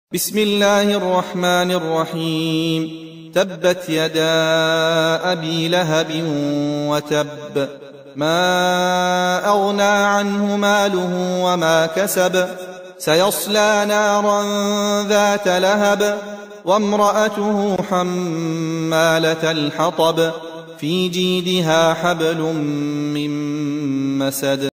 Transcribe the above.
بسم الله الرحمن الرحيم. تبت يدا أبي لهب وتب، ما أغنى عنه ماله وما كسب، سيصلى نارا ذات لهب، وامرأته حمالة الحطب، في جيدها حبل من مسد.